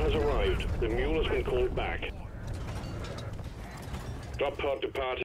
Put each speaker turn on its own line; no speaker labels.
has arrived. The mule has been called back. Drop pod departed.